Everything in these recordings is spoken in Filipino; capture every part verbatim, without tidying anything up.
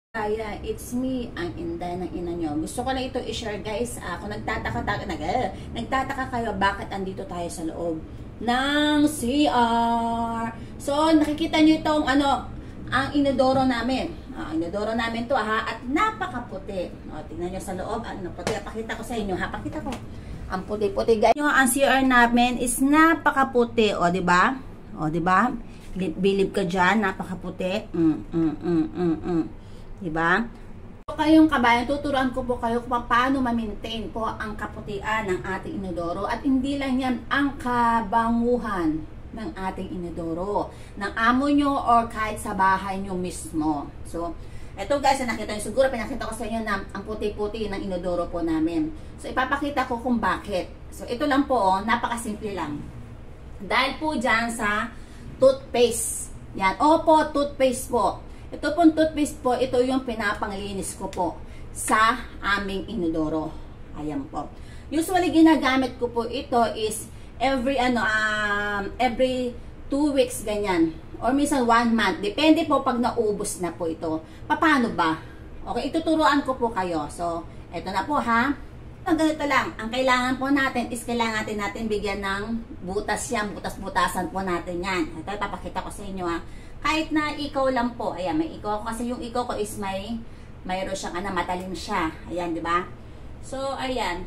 Kaya, it's me, ang inday ng ina nyo. Gusto ko na ito i-share guys. Ah, kung nagtataka, nag, eh, nagtataka kayo bakit andito tayo sa loob ng C R. So, nakikita nyo itong ano, ang inodoro namin. Ah, inodoro namin to ha, at napakaputi. O, tingnan nyo sa loob, ano puti. Pakita ko sa inyo ha, pakita ko. Ang puti-puti guys. Ang C R namin is napakaputi. O, di ba? O, di ba? Bilib ka dyan, napakaputi. Mm, mm, mm, mm, mm. Diba? So, kayong kabayan, tuturuan ko po kayo kung paano ma-maintain po ang kaputian ng ating inodoro. At hindi lang yan ang kabanguhan ng ating inodoro, ng amo nyo or kahit sa bahay nyo mismo. So, eto guys, nakita nyo siguro, pinakita ko sa inyo na ang puti-puti ng inodoro po namin. So, ipapakita ko kung bakit. So, ito lang po, oh, napakasimple lang. Dahil po dyan sa toothpaste. Yan. Opo, toothpaste po. Ito pong toothpaste po, ito yung pinapanglinis ko po sa aming inodoro. Ayan po. Usually, ginagamit ko po ito is every, ano, um, every two weeks, ganyan. Or minsan one month. Depende po pag naubos na po ito. Paano ba? Okay, ituturuan ko po kayo. So, ito na po ha. Ang ganito lang. Ang kailangan po natin is kailangan natin, natin bigyan ng butas yan. Butas-butasan po natin yan. Ito, papakita ko sa inyo ha. Kahit na ikaw lang po, ayan, may ikaw kasi yung ikaw ko is may mayroon siyang ano, matalim siya. Ayan, di ba? So, ayan.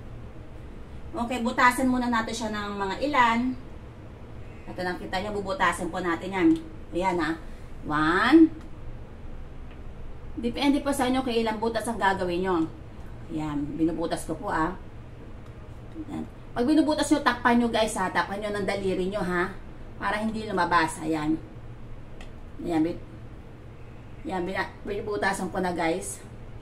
Okay, butasan muna natin siya ng mga ilan. Ito lang kita niya, bubutasan po natin yan. Ayan ha. One. Depende po sa inyo kung ilang butas ang gagawin nyo. Ayan, binubutas ko po ah. Ayan. Pag binubutas nyo, takpan nyo guys ha. Takpan nyo ng daliri nyo ha. Para hindi lumabas. Ayan. Ayan, yan, binubutasan ko na guys.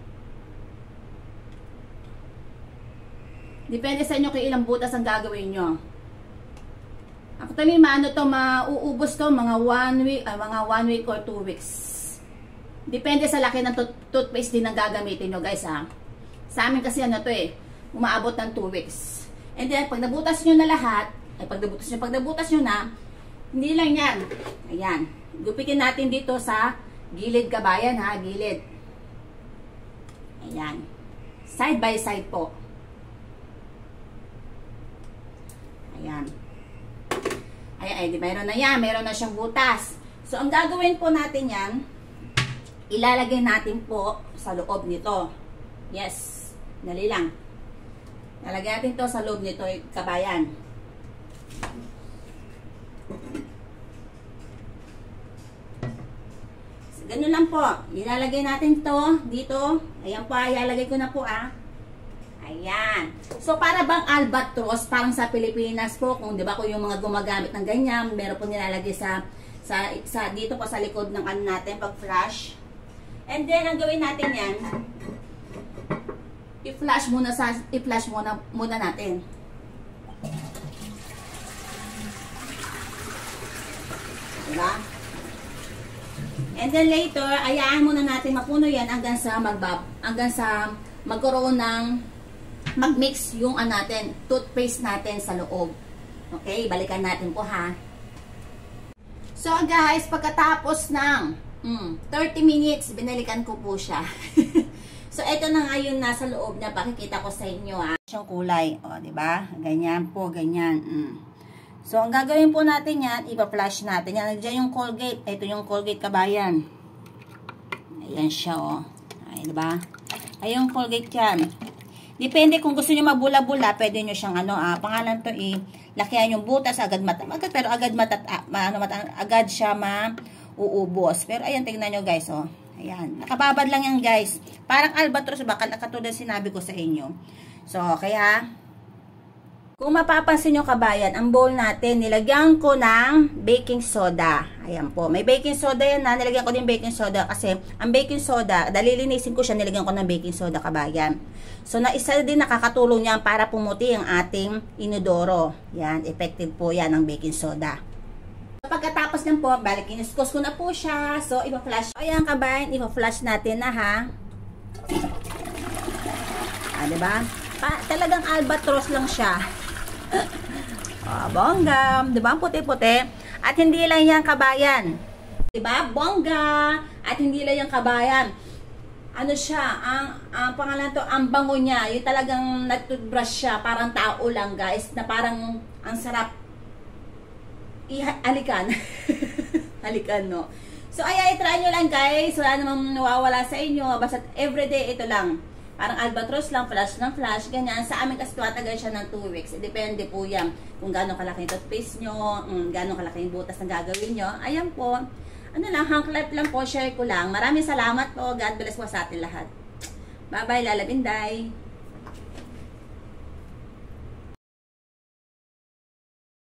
Depende sa inyo kung ilang butas ang gagawin nyo. Actually, maano to, mauubos to mga one week, ah, mga one week or two weeks. Depende sa laki ng tooth toothpaste din ang gagamitin nyo guys ha. Sa amin kasi ano to eh, umaabot ng two weeks. And then, pag nabutas nyo na lahat, ay pag nabutas nyo, pag nabutas nyo na, hindi lang yan. Ayan. Gupitin natin dito sa gilid kabayan ha, gilid. Ayan. Side by side po. Ayan. Ayan, ay, di mayroon na yan. Mayroon na siyang butas. So, ang gagawin po natin yan, ilalagay natin po sa loob nito. Yes. Dali lang. Ilalagay natin to sa loob nito, kabayan. Ganun lang po. Ilalagay natin to dito. Ayan po, ilalagay ko na po ah. Ayan. So, para bang albatros, parang sa Pilipinas po, kung di ba kung yung mga gumagamit ng ganyan, meron po nilalagay sa, sa, sa dito po sa likod ng ano natin, pag flash. And then, ang gawin natin yan, i-flash muna, sa, i-flash muna, muna natin. Diba? And then later, ayaan muna natin mapuno yan hanggang sa magbab, hanggang sa magkaroon ng magmix yung ano natin, toothpaste natin sa loob. Okay, balikan natin po ha. So guys, pagkatapos ng mm, thirty minutes, binalikan ko po siya. So ito na nga yung nasa loob na pakikita ko sa inyo ha. Yung kulay, o, di ba? Ganyan po, ganyan. Mm. So, ang gagawin po natin yan, ipa-flash natin. Yan, nandiyan yung Colgate. Ito yung Colgate kabayan. Ayan siya, o. Ay, diba? Ay, yung Colgate yan. Depende kung gusto nyo mabula-bula, pwede nyo siyang, ano, ah, pangalan to, eh, lakihan yung butas, agad mata, agad, pero agad matat, ah, ma, ano, mata, agad siya ma-uubos. Pero, ayan, tingnan nyo, guys, o. Ayan. Nakababad lang yan, guys. Parang albatros, baka nakatulad sinabi ko sa inyo. So, kaya, kung mapapansin nyo kabayan, ang bowl natin, nilagyan ko ng baking soda. Ayan po. May baking soda yan na. Nilagyan ko din baking soda kasi ang baking soda, dalilinisin ko siya, nilagyan ko ng baking soda kabayan. So, na isa din nakakatulong yan para pumuti ang ating inodoro. Yan. Effective po yan ang baking soda. Pagkatapos ng po, balik, kinuskus ko na po siya. So, ipa-flash. Ayan kabayan, ipa-flash natin na ha. Ah, diba? Pa, talagang albatros lang siya. Oh, bongga, 'di ba? Puti-puti. At hindi lang 'yan kabayan. 'Di ba? Bongga. At hindi lang 'yang kabayan. ano siya, ang, ang pangalan to, ang bango niya, yung talagang nag-toothbrush siya, parang tao lang guys, na parang ang sarap ihalikan. Halikan, no? So, ay, ay, try nyo lang guys, wala namang nawawala sa inyo, basta everyday ito lang. Parang albatros lang, flash ng flash, ganyan. Sa amin kasi tuwatagal siya ng two weeks. Depende po yan kung gaano kalaki yung toothpaste nyo, um, gaano kalaki yung butas na gagawin nyo. Ayan po. Ano lang, hang life lang po, share ko lang. Maraming salamat po. God bless po sa atin lahat. Bye-bye, Lala Binday.